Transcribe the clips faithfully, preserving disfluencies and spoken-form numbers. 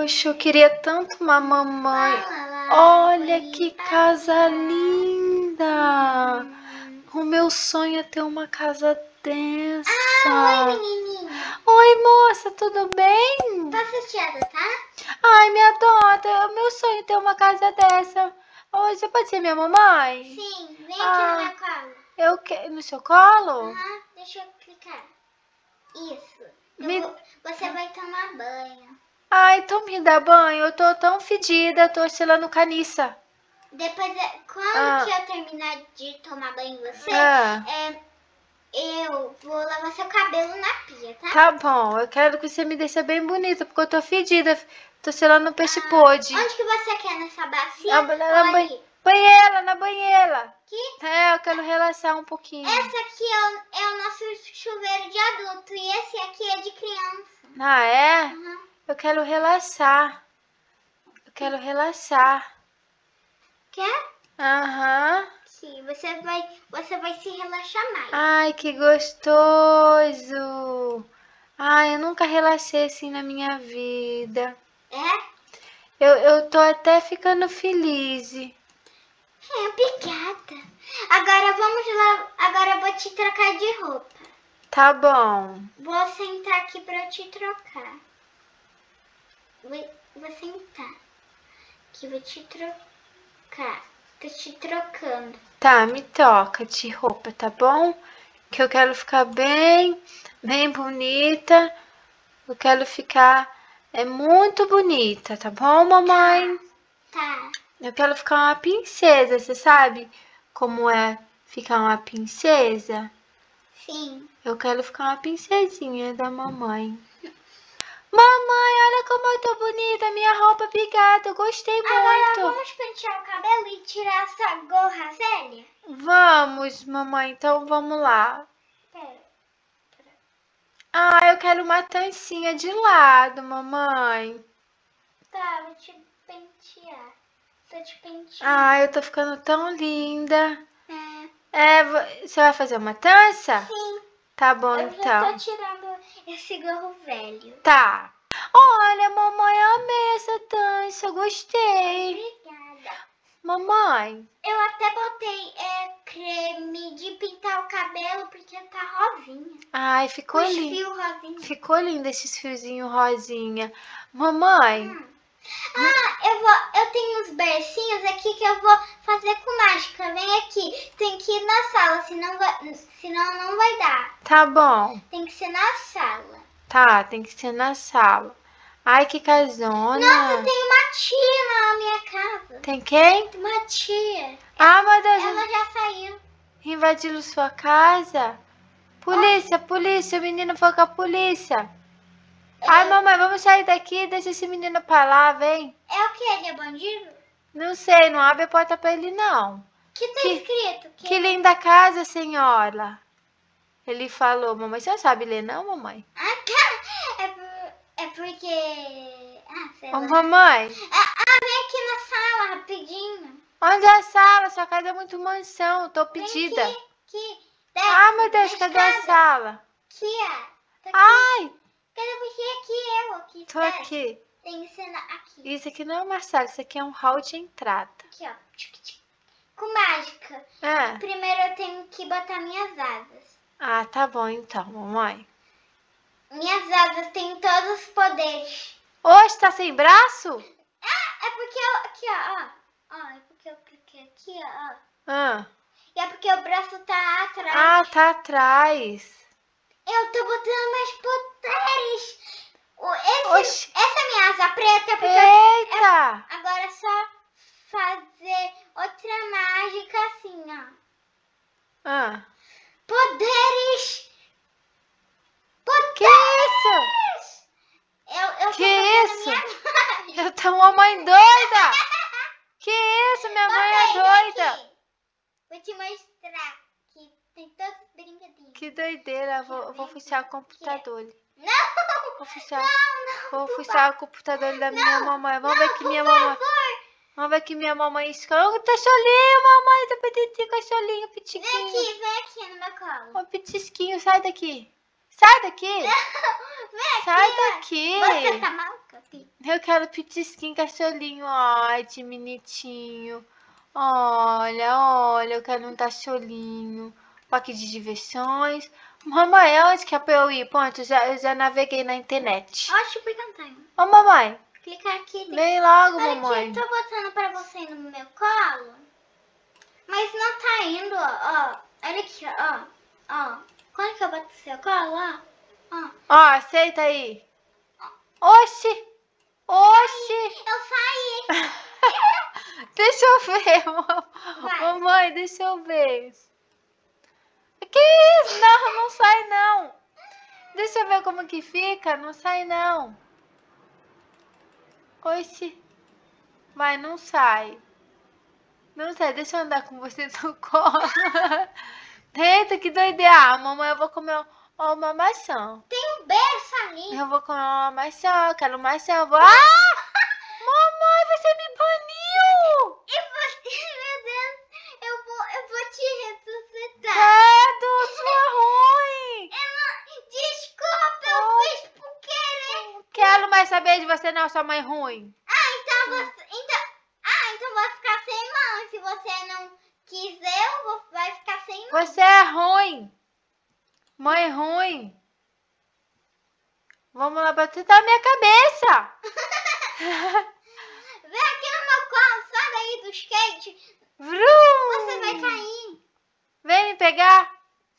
Poxa, eu queria tanto uma mamãe. Olha que casa linda! O meu sonho é ter uma casa dessa. Ah, oi, menininha. Oi, moça, tudo bem? Posso te adotar? Ai, me adota. É o meu sonho ter uma casa dessa. Oi, você pode ser minha mamãe? Sim, vem Ah. aqui no meu colo. Eu quero. No seu colo? Aham, deixa eu clicar. Isso. Eu Me- vou- Você vai tomar banho. Ai, então me dá banho. Eu tô tão fedida, tô estilando caniça. Depois, é- quando Ah. que eu terminar de tomar banho em você, Ah. é, eu vou lavar seu cabelo na pia, tá? Tá bom, eu quero que você me deixe bem bonita, porque eu tô fedida. Tô selando um peixe podre. Onde que você quer? Nessa bacia Na, ou na, na ali? ban- banheira, na banheira. Aqui? É, eu quero relaxar um pouquinho. Essa aqui é o, é o nosso chuveiro de adulto e esse aqui é de criança. Ah, é? Uhum. Eu quero relaxar. Eu quero relaxar. Quer? Aham. Sim, você vai, você vai se relaxar mais. Ai, que gostoso. Ai, eu nunca relaxei assim na minha vida. É? Eu, eu tô até ficando feliz. É, obrigada. Agora vamos lá. Agora eu vou te trocar de roupa. Tá bom. Vou sentar aqui pra eu te trocar. Vou, vou sentar. Aqui, vou te trocar. Tô te trocando. Tá, me troca de roupa, tá bom? Que eu quero ficar bem, bem bonita. Eu quero ficar é muito bonita, tá bom, mamãe? Tá. Eu quero ficar uma princesa, você sabe como é ficar uma princesa? Sim. Eu quero ficar uma princesinha da mamãe. Mamãe, olha como eu tô bonita, minha roupa, obrigada, eu gostei Agora muito. vamos pentear o cabelo e tirar essa gorra séria? Vamos, mamãe, então vamos lá. Pera. Ah, eu quero uma trancinha de lado, mamãe. Tá, vou te pentear. Tô te penteando. Ah, eu tô ficando tão linda. É. É, vo- você vai fazer uma trança? Sim. Tá bom, Eu já então. tô tirando esse gorro velho. Tá. Olha, mamãe, eu amei essa trança, eu gostei. Obrigada. Mamãe, Eu até botei é, creme de pintar o cabelo porque tá rosinha. ai, ficou Os lindo. fios rosinha. Ficou lindo esses fiozinhos rosinha. Mamãe, Hum. Ah, eu vou. Eu tenho uns bercinhos aqui que eu vou fazer com mágica. Vem aqui. Tem que ir na sala, senão, vai, senão não vai dar. tá bom. Tem que ser na sala. Tá, tem que ser na sala. Ai, que casona. Nossa, tem uma tia na minha casa. Tem quem? Uma tia. Ah, meu Deus, Ela já saiu. invadiram sua casa? Polícia, polícia, o menino foi com a polícia. Ai, mamãe, vamos sair daqui, deixa esse menino pra lá, vem. É o que? Ele é bandido? Não sei, não abre a porta pra ele, não. Que tá Que- escrito? Que... Que linda casa, senhora. Ele falou, mamãe, você não sabe ler, não, mamãe? Ah, tá. É, por- é porque... Ah, sei Ô, lá. mamãe, Ah, ah, vem aqui na sala, rapidinho. onde é a sala? Sua casa é muito mansão, tô Vem pedida. aqui, aqui. Desce, Ah, meu Deus, na cadê a escada. sala? Aqui, ó. Tá aqui. Ai, Cadê você? Aqui, eu. Aqui. tô desce. aqui. Tem que ser na... aqui. Isso aqui não é uma sala, isso aqui é um hall de entrada. Aqui, ó. Tchic, tchic. Com mágica. É. Primeiro eu tenho que botar minhas asas. Ah, tá bom então, mamãe. Minhas asas têm todos os poderes. Hoje tá sem braço? Ah, é porque eu... Aqui, ó. ó. Ó, é porque eu cliquei aqui, ó. ó. Ah, E é porque o braço tá atrás. ah tá atrás. Eu tô botando mais poderes. O- Esse, Oxi. essa é minha asa preta é porque eu- Eita! agora é só fazer outra mágica assim, ó. Ah, Poderes! Poderes! que isso? Eu, eu Que tô fazendo isso? minha mágica. Eu tô uma mãe doida! Que isso, minha mãe é Botei doida! aqui. Vou te mostrar que tem todos os brinquedinhos. Que doideira, eu vou, eu vou fuçar o computador. ali. Não! Vou fuçar, Não, não! vou tu fuçar o computador da minha Não, mamãe. Vamos não, ver que por minha mamãe. favor. Vamos ver que minha mamãe escolhe. Oh, cachorrinho, mamãe, tá pedindo cachorrinho, Vem pitiquinho. aqui, vem aqui no meu colo. Ô, pitisquinho, sai daqui. Sai daqui. Vem Sai aqui. daqui. Você tá maluca, filho? Eu quero pitisquinho, cacholinho. Ai, que bonitinho. Olha, olha, eu quero um cacholinho. Parque de diversões. Mamãe, onde que é pra eu ir? Pronto, eu já, eu já naveguei na internet. Ó, deixa eu perguntar. Ô, mamãe, Clica aqui. vem logo, Olha mamãe. aqui, eu tô botando pra você ir no meu colo. Mas não tá indo, ó. ó. Olha aqui, ó. Ó. Quando que eu boto no seu colo, ó? Ó. Ó, aceita aí. Oxi! Oxi! Eu saí. Deixa eu ver, mam- Vai. mamãe, deixa eu ver. Que isso? Não, não sai não. Deixa eu ver como que fica. Não sai não. Oxi. Vai, não sai. Não sai, deixa eu andar com você no colo. Eita, que doideira. Ah, mamãe, eu vou comer uma, uma maçã. Tem um berço ali. Eu vou comer uma maçã, eu quero maçã. Eu vou... Ah! Mamãe, você me baniu! E você, meu Deus, eu vou, eu vou te ressuscitar. Credo, sua ruim! Eu não, desculpa, eu Oh. fiz por querer. Quero mais saber de você não, sua mãe ruim. Ah, então você, então, ah, então vou ficar sem mão. Se você não quiser, eu vou, vai ficar sem mão. Você é ruim. Mãe ruim. Vamos lá bater na minha cabeça. Vem aqui no meu colo, sai daí do skate. Vrum. Você vai cair. Vem me pegar.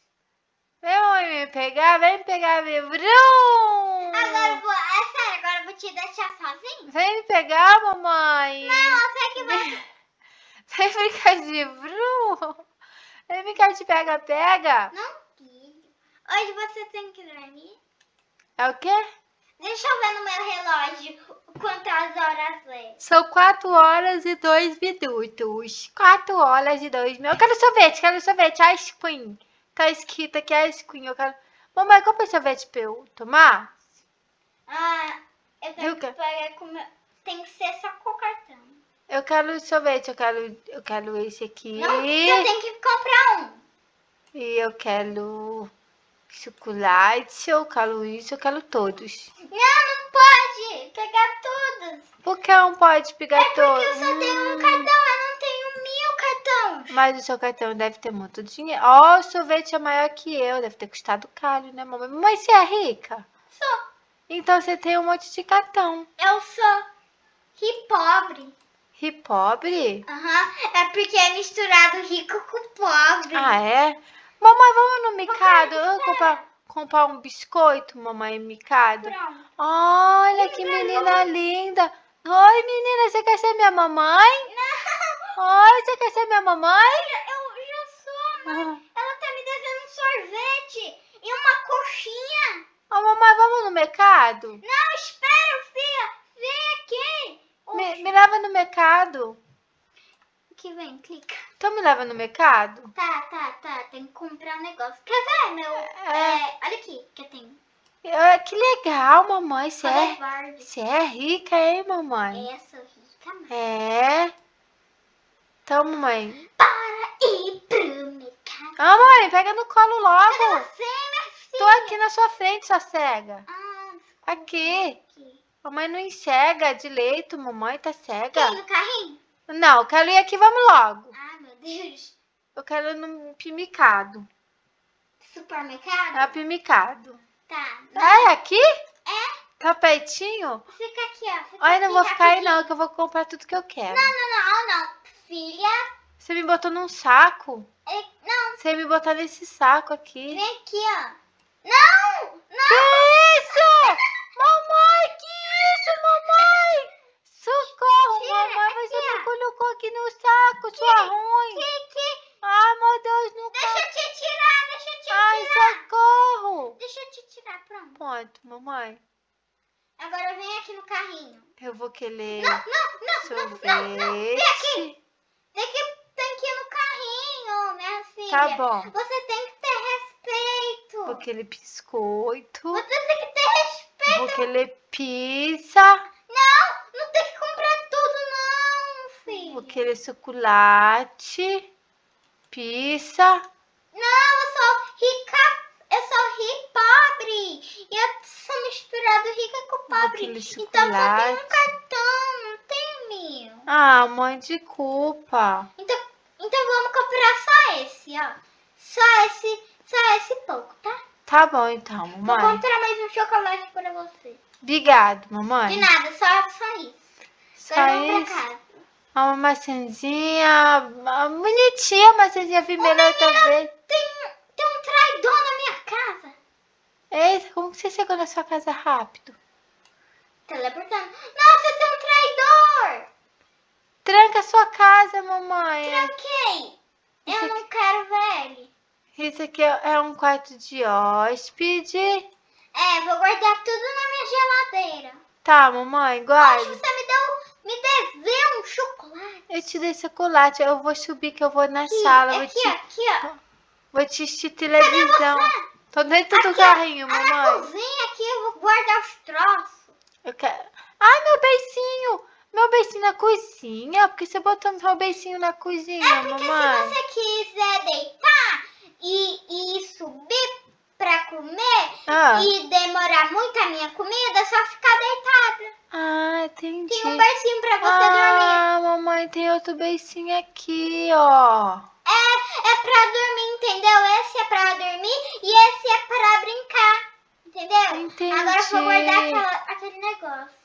Vem, mãe, me pegar. Vem me pegar. Vem. Vrum. Agora eu vou, é sério, agora eu vou te deixar sozinho? Vem me pegar, mamãe. Não, você que vai. Vem brincar de vrum. Vem brincar de pega-pega. Não, filho. Hoje você tem que dormir. É o quê? Deixa eu ver no meu relógio quantas horas é. São quatro horas e dois minutos. Quatro horas e dois minutos. Eu quero sorvete, quero sorvete. Ice cream. Tá escrito aqui ice cream. Eu quero... Mamãe, compra sorvete pra eu tomar? Ah, eu tenho Eu que quero- pagar com meu... Tem que ser só com o cartão. Eu quero sorvete. Eu quero, eu quero esse aqui. Não, eu tenho que comprar um. E eu quero chocolate. Eu quero isso. Eu quero todos. Não, não pode pegar todos. Por que não pode pegar É porque todos? eu só tenho um Hum, cartão, eu não tenho mil cartões. Mas o seu cartão deve ter muito dinheiro. Ó, o sorvete é maior que eu. Deve ter custado caro, né, mamãe? Mas você é rica? Sou. Então você tem um monte de cartão. Eu sou ri pobre. E pobre? Aham, é porque é misturado rico com pobre. Ah, é? Mamãe, vamos no mercado? Mamãe, Eu vou comprar, comprar um biscoito, mamãe, micado. Pronto. Olha que menina linda. Oi, menina, você quer ser minha mamãe? Não, Oi, você quer ser minha mamãe? eu já sou, mãe. Ela tá me devendo um sorvete e uma coxinha. Ô, mamãe, vamos no mercado? Não, espera, filha. Vem aqui. O Me, me leva no mercado. que vem, clica. Então me leva no mercado? Tá, tá, tá. Tem que comprar um negócio. Quer ver, meu? É, olha aqui, que eu tenho. Ah, que legal, mamãe. Você é, Hoverboard. você é rica, hein, mamãe? É, sou rica, mãe. É. Então, mamãe. Para ir pro mercado. Ah, mamãe, pega no colo Cadê logo. você, minha filha? Tô aqui na sua frente, sua cega. Ah, Aqui. aqui. Mamãe não enxerga direito, mamãe tá cega. Quer ir no carrinho? Não, eu quero ir aqui, vamos logo. Ah, meu Deus. Eu quero ir no pimicado. Supermercado? É pimicado. Tá. Ah, é aqui? É? Tá pertinho? Fica aqui, ó. Fica Ai, não aqui, vou ficar aí rapidinho. não, que eu vou comprar tudo que eu quero. Não, não, não, não. Filha. Você me botou num saco? é- Não, Você me botar nesse saco aqui. vem aqui, ó. Não! Que Não! isso? Mamãe, que isso, mamãe? Socorro, Tira, mamãe, você aqui, ó. me colocou aqui no saco, sua ruim. Que, que... Ai, meu Deus, não Deixa quero. eu te tirar, deixa eu te Ai, tirar. socorro. Deixa eu te tirar, pronto. Pronto, mamãe. Agora vem aqui no carrinho. Eu vou querer Não, não, não, não, não, não. Vem aqui. sorvete. Tem que, tem que ir no carrinho, minha filha. Tá bom. Você tem que ter respeito. Vou querer biscoito. Você tem que ter respeito. Vou querer pizza. Não, não tem que comprar tudo, não, filho. Vou querer chocolate. Pizza. Não, eu sou rica. Eu sou ri pobre. E eu sou misturado rica com pobre. Aquele Então só tem um chocolate. cartão, não tem o meu. Ah, mãe, de culpa. Então, então vamos comprar só esse, ó. Só esse, só esse pouco, tá? Tá bom, então, Vou mamãe. comprar mais um chocolate para você. Obrigado, mamãe. De nada, só, só isso. Só Agora vamos isso. pra casa. Uma maçãzinha, uma bonitinha, maçãzinha vermelha outra vez. Tem, tem um traidor na minha casa. Eita, como que você chegou na sua casa rápido? Teleportando. Nossa, tem um traidor. Tranca a sua casa, mamãe. Tranquei. Eu Isso não quero ver ele. Isso aqui é é um quarto de hóspede. É, vou guardar tudo na minha geladeira. Tá, mamãe, Hoje guarde. você me deu, me deveu um chocolate. Eu te dei chocolate, eu vou subir que eu vou na sala. Vou Aqui, te, aqui, ó. vou te assistir televisão. Tô dentro do Aqui, carrinho, ó. Ah, na mamãe. cozinha aqui, eu vou guardar os troços. Eu quero... Ai, meu beicinho! Meu beicinho na cozinha? Por que você botou meu beicinho na cozinha, É porque mamãe? se você quiser deitar e, e subir pra comer Ah. e demorar muito a minha comida, é só ficar deitada. Ah, entendi. Tem um bercinho pra você dormir. Ah, mamãe, tem outro beicinho aqui, ó. É, é pra dormir, entendeu? Esse é pra dormir e esse é pra brincar, entendeu? Entendi. Agora eu vou guardar aquela, aquele negócio.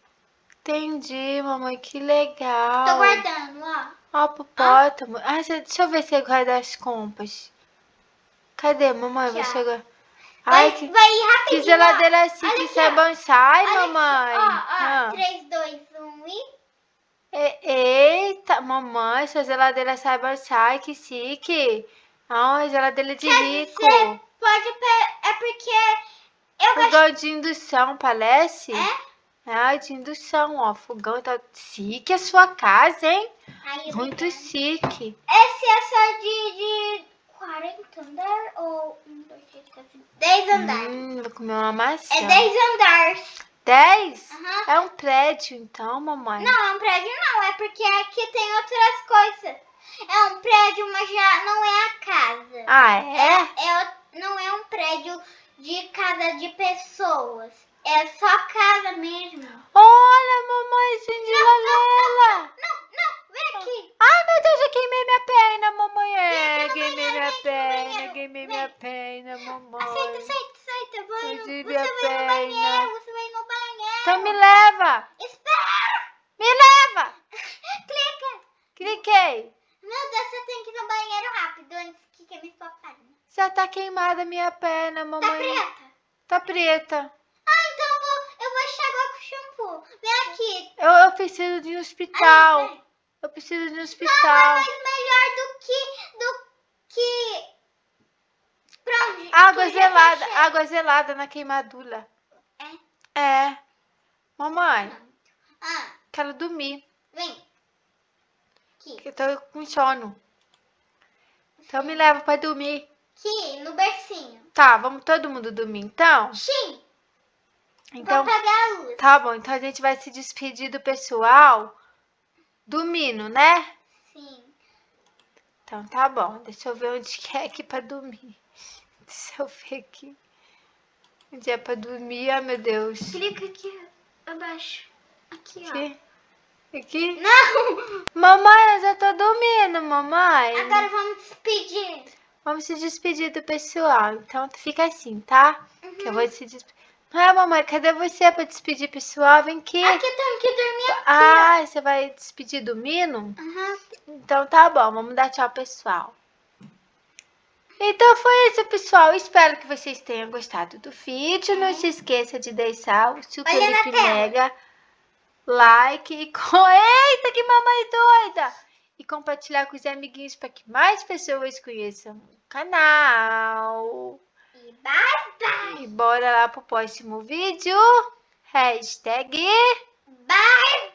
Entendi, mamãe, que legal. Tô guardando, ó. Ó, popótamo. Ah, você- deixa eu ver se você guarda as compras. Cadê, mamãe? Aqui, ó. Você guarda... Vai, Ai, que, vai ir que rapidinho, geladeira ó. assim Olha que aqui, sai ó. bonsai, Olha mamãe. aqui, ó, ó. Ah. três, dois, um e... E- Eita, mamãe, sua geladeira sai bonsai, que chique. Ai, geladeira de Quer rico. dizer, pode... pe- É porque eu gosto... Fogão de indução, parece? É? Ai, de indução, ó. Fogão tá chique a sua casa, hein? Aí, Muito obrigada. chique. Esse é só de, de quarenta andares ou um, dois, três, quatro, dez andares? Hum, vou comer uma maçã. É dez andares. Dez? Aham. É um prédio, então, mamãe. Não, é um prédio não, é porque aqui tem outras coisas. É um prédio, mas já não é a casa. Ah, é? É, é, não é um prédio de casa de pessoas. É só casa mesmo. Olha, mamãe, Cinderela. Não, não, vem aqui. Ai, meu Deus, eu queimei minha perna, mamãe. É, Vem aqui no queimei banheiro, minha vem aqui no perna, banheiro. queimei Vem. minha perna, mamãe. Aceita, aceita, aceita. Vai no, Perdi você minha vai no perna. banheiro, você vai no banheiro. Então me leva, Espera! me leva. Clica. Cliquei. Meu Deus, você tem que ir no banheiro rápido antes que queime sua perna. Já tá queimada minha perna, Tá mamãe. preta? Tá preta. Ah, então eu vou, eu vou enxaguar com shampoo. Vem aqui. Eu, eu preciso de um hospital. Aí, vem. Eu preciso de um Não, é hospital. mais melhor do que... Do que... Pra onde? Água Tu já tá gelada, cheio. água gelada na queimadura. É? É. Mamãe, Ah, quero dormir. vem. Aqui. Que eu tô com sono. Então me leva pra dormir. Aqui, no bercinho. Tá, vamos todo mundo dormir então? Sim. Então, Vou apagar a luz. tá bom. Então a gente vai se despedir do pessoal dormindo, né? Sim. Então tá bom. Deixa eu ver onde que é aqui pra dormir. Deixa eu ver aqui. Onde é pra dormir? Ai, meu Deus. Clica aqui abaixo. Aqui, ó. Aqui? Aqui? Não! Mamãe, eu já tô dormindo, mamãe. Agora vamos despedir. Vamos se despedir do pessoal. Então fica assim, tá? Uhum. Que eu vou se despedir. Ah, mamãe, cadê você pra despedir pessoal? Vem aqui. Aqui tem que dormir aqui, Ah, você vai despedir do Mino? ó. Uhum. Então tá bom, vamos dar tchau, pessoal. Então foi isso, pessoal. Espero que vocês tenham gostado do vídeo. Não se esqueça de deixar o seu Olha na Felipe tela. Mega like e com... Eita, que mamãe doida! E compartilhar com os amiguinhos para que mais pessoas conheçam o canal. E bye, bye. E bora lá pro próximo vídeo. Hashtag... Bye,